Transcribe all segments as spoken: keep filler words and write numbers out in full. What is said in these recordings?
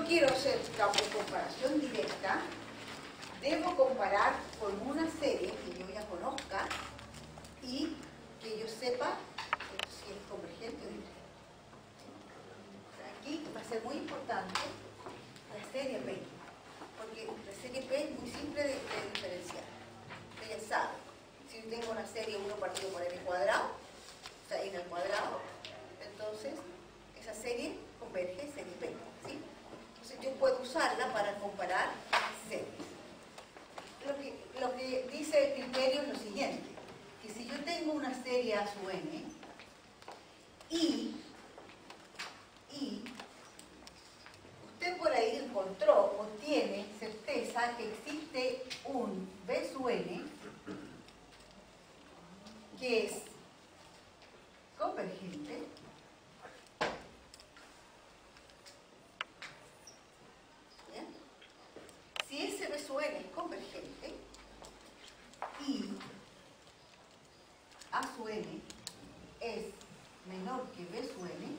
quiero hacer comparación directa, debo comparar con una serie que yo ya conozca y que yo sepa si es convergente o divergente. Aquí va a ser muy importante la serie P, porque la serie P es muy simple de, de diferenciar. Ustedes saben, si yo tengo una serie uno partido por n cuadrado, o sea, n al cuadrado, entonces esa serie converge en serie P, ¿sí? Entonces yo puedo usarla para comparar series. Lo que, lo que dice el criterio es lo siguiente, que si yo tengo una serie A sub n y, y usted por ahí encontró o tiene certeza que existe un B sub n que es convergente, ¿bien? Si ese B sub n es convergente y A sub n es menor que B sub n,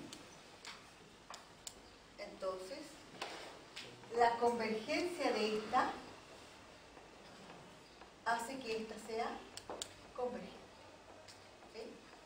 entonces la convergencia de esta hace que esta sea convergente. ¿Sí?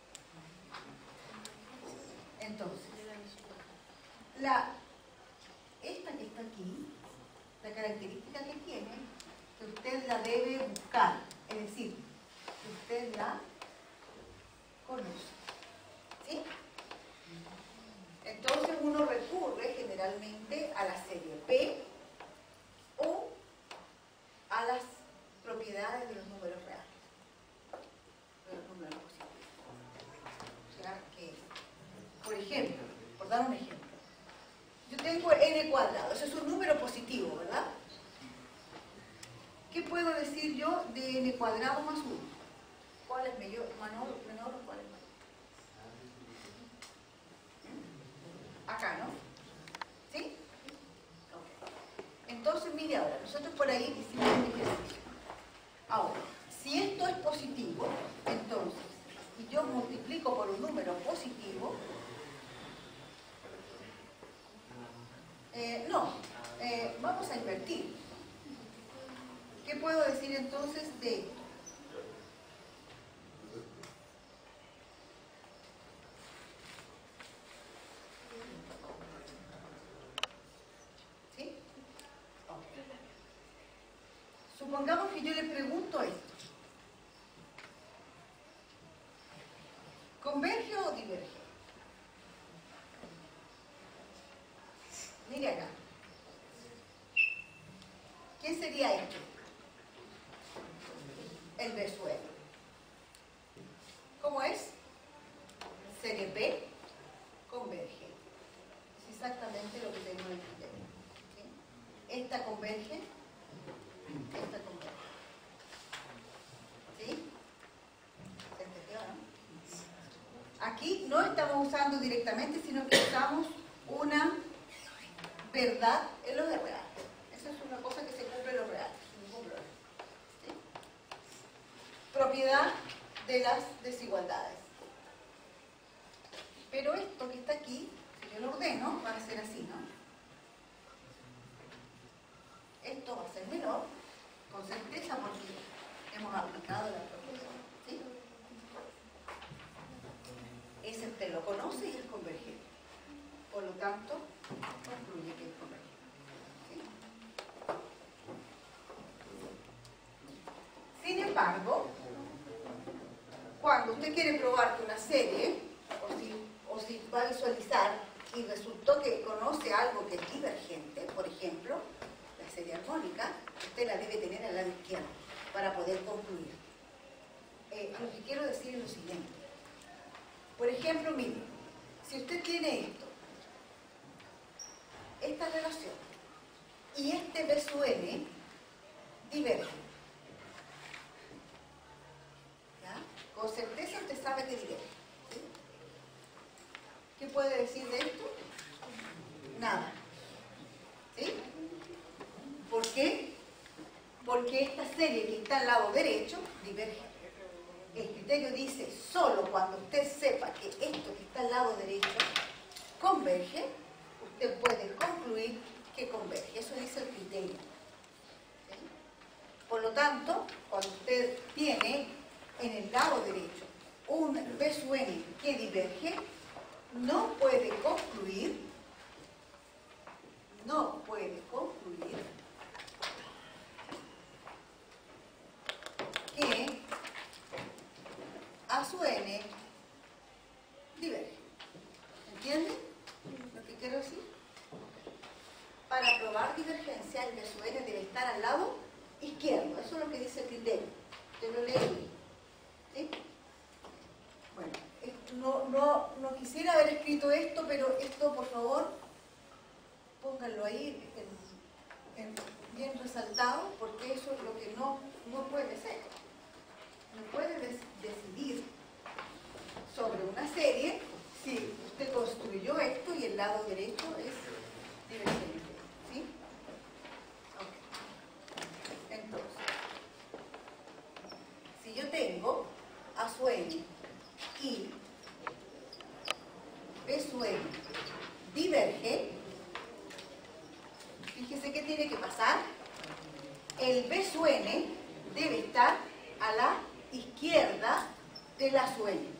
Entonces, la, esta que está aquí, la característica que tiene, que usted la debe buscar, es decir, que usted la conoce. ¿Sí? Entonces uno recurre generalmente a la serie P o a las propiedades de los números reales, de los números positivos. O sea que, por ejemplo, por dar un ejemplo, yo tengo n cuadrado, eso es un número positivo, ¿verdad? ¿Qué puedo decir yo de n cuadrado más uno? ¿Cuál es mayor, menor, menor o cuál es mayor? Acá, ¿no? ¿Sí? Okay. Entonces, mire ahora, nosotros por ahí hicimos un ejercicio. Ahora, si esto es positivo, entonces, y yo multiplico por un número positivo, eh, no, eh, vamos a invertir. ¿Qué puedo decir entonces de esto? ¿Sí? Okay. Supongamos que yo le pregunto esto. ¿Converge o diverge? Mire acá. ¿Qué sería esto? El B sub n. ¿Cómo es? Serie P converge. Es exactamente lo que tengo en el criterio. ¿Sí? Esta converge, esta converge. ¿Sí? ¿Se entendió, no? Aquí no estamos usando directamente, sino que usamos una verdad en lo de real. Esa es una cosa que se cumple en lo real. ¿Sí? Propiedad de las desigualdades. Pero esto que está aquí, si yo lo ordeno, va a ser así, ¿no? Esto va a ser menor, con certeza, porque hemos aplicado la propiedad. ¿Sí? Ese usted lo conoce y es convergente. Por lo tanto, concluye que es convergente. ¿Sí? Sin embargo, cuando usted quiere probar que una serie, o si, o si va a visualizar y resultó que conoce algo que es divergente, por ejemplo, la serie armónica, usted la debe tener al lado izquierdo para poder concluir. Eh, lo que quiero decir es lo siguiente. Por ejemplo, mire, si usted tiene esto, esta relación, y este B sub n diverge. ¿Ya? Con certeza usted sabe que diverge. ¿Sí? ¿Qué puede decir de esto? Nada. ¿Sí? ¿Por qué? Porque esta serie que está al lado derecho diverge. El criterio dice, solo cuando usted sepa que esto que está al lado derecho converge, usted puede concluir que converge. Eso dice el criterio. ¿Sí? Por lo tanto, cuando usted tiene en el lado derecho un B sub n que diverge, no puede concluir, no puede concluir que A sub n diverge. ¿Entienden lo que quiero decir? Para probar divergencia, el B sub n debe estar al lado izquierdo. Eso es lo que dice el criterio. Te lo leí. ¿Sí? Bueno, no, no, no quisiera haber escrito esto, pero esto, por favor, pónganlo ahí en, en, bien resaltado, porque eso es lo que no, no puede ser. No puede des, decidir sobre una serie si usted construyó esto y el lado derecho es divergente. ¿Sí? Okay. Entonces, si yo tengo A sub n y B sub n diverge, fíjese qué tiene que pasar. El B sub n debe estar a la izquierda del A sub n.